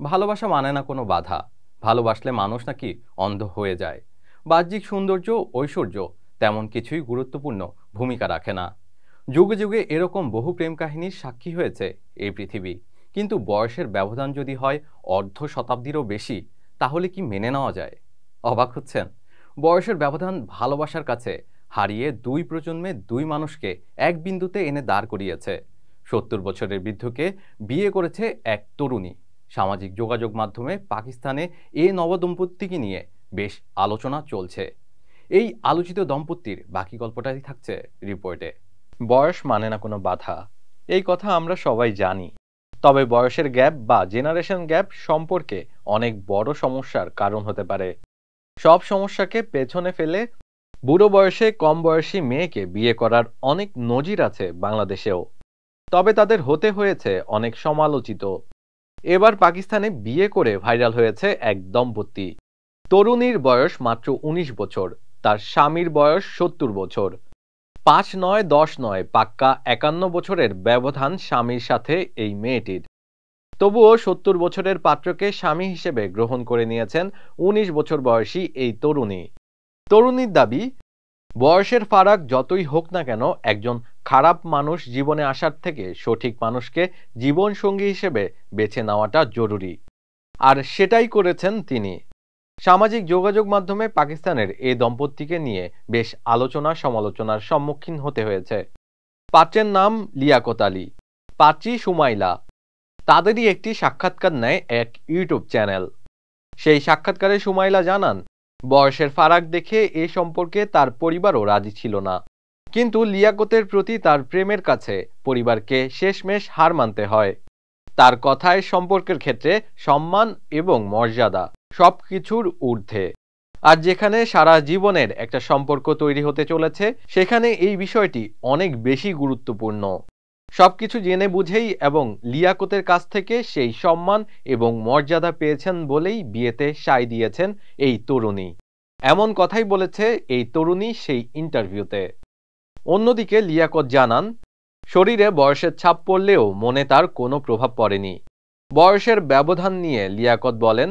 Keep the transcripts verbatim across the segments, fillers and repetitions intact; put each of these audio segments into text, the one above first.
ভালোবাসা মানে না কোনো বাধা। ভালোবাসলে মানুষ নাকি অন্ধ হয়ে যায়। বাহ্যিক সৌন্দর্য, ঐশ্বর্য তেমন কিছুই গুরুত্বপূর্ণ ভূমিকা রাখে না। যুগে যুগে এরকম বহু প্রেম কাহিনীর সাক্ষী হয়েছে এই পৃথিবী। কিন্তু বয়সের ব্যবধান যদি হয় অর্ধ শতাব্দীরও বেশি, তাহলে কি মেনে নেওয়া যায়? অবাক হচ্ছেন? বয়সের ব্যবধান ভালোবাসার কাছে হারিয়ে দুই প্রজন্মে দুই মানুষকে এক বিন্দুতে এনে দাঁড় করিয়েছে। সত্তর বছরের বৃদ্ধকে বিয়ে করেছে এক তরুণী। সামাজিক যোগাযোগ মাধ্যমে পাকিস্তানে এ নবদম্পতিকে নিয়ে বেশ আলোচনা চলছে। এই আলোচিত দম্পতির বাকি গল্পটাই থাকছে রিপোর্টে। বয়স মানে না কোনো বাধা, এই কথা আমরা সবাই জানি। তবে বয়সের গ্যাপ বা জেনারেশন গ্যাপ সম্পর্কে অনেক বড় সমস্যার কারণ হতে পারে। সব সমস্যাকে পেছনে ফেলে বুড়ো বয়সে কম বয়সী মেয়েকে বিয়ে করার অনেক নজির আছে বাংলাদেশেও। তবে তাদের হতে হয়েছে অনেক সমালোচিত। এবার পাকিস্তানে বিয়ে করে ভাইরাল হয়েছে এক দম্পতি। তরুণীর বয়স মাত্র উনিশ বছর, তার স্বামীর বয়স সত্তর বছর। পাঁচ নয় দশ নয় পাক্কা একান্ন বছরের ব্যবধান স্বামীর সাথে এই মেয়েটির। তবুও সত্তর বছরের পাত্রকে স্বামী হিসেবে গ্রহণ করে নিয়েছেন উনিশ বছর বয়সী এই তরুণী। তরুণীর দাবি, বয়সের ফারাক যতই হোক না কেন, একজন খারাপ মানুষ জীবনে আসার থেকে সঠিক মানুষকে জীবনসঙ্গী হিসেবে বেছে নেওয়াটা জরুরি। আর সেটাই করেছেন তিনি। সামাজিক যোগাযোগ মাধ্যমে পাকিস্তানের এই দম্পতিকে নিয়ে বেশ আলোচনা সমালোচনার সম্মুখীন হতে হয়েছে। পাত্রের নাম লিয়াকত আলী, পাত্রী সুমাইলা। তাদেরই একটি সাক্ষাৎকার নেয় এক ইউটিউব চ্যানেল। সেই সাক্ষাৎকারে সুমাইলা জানান, বয়সের ফারাক দেখে এ সম্পর্কে তার পরিবারও রাজি ছিল না। কিন্তু লিয়াকতের প্রতি তার প্রেমের কাছে পরিবারকে শেষমেশ হার মানতে হয়। তার কথায় সম্পর্কের ক্ষেত্রে সম্মান এবং মর্যাদা সবকিছুর ঊর্ধ্বে। আর যেখানে সারা জীবনের একটা সম্পর্ক তৈরি হতে চলেছে, সেখানে এই বিষয়টি অনেক বেশি গুরুত্বপূর্ণ। সবকিছু জেনে বুঝেই এবং লিয়াকতের কাছ থেকে সেই সম্মান এবং মর্যাদা পেয়েছেন বলেই বিয়েতে সায় দিয়েছেন এই তরুণী। এমন কথাই বলেছে এই তরুণী সেই ইন্টারভিউতে। অন্যদিকে লিয়াকত জানান, শরীরে বয়সের ছাপ পড়লেও মনে তার কোনো প্রভাব পড়েনি। বয়সের ব্যবধান নিয়ে লিয়াকত বলেন,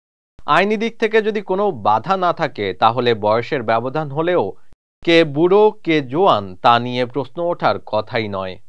আইনি দিক থেকে যদি কোনো বাধা না থাকে, তাহলে বয়সের ব্যবধান হলেও কে বুড়ো কে জোয়ান তা নিয়ে প্রশ্ন ওঠার কথাই নয়।